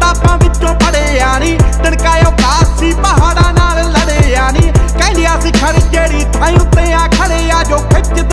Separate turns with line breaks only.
पापां विचों पड़िया नी, टणकायो कासी पहाड़ां नाल लड़िया नी। कहंदियां सी खड़ जेड़ी थां उत्ते आ खड़े आ जो खिच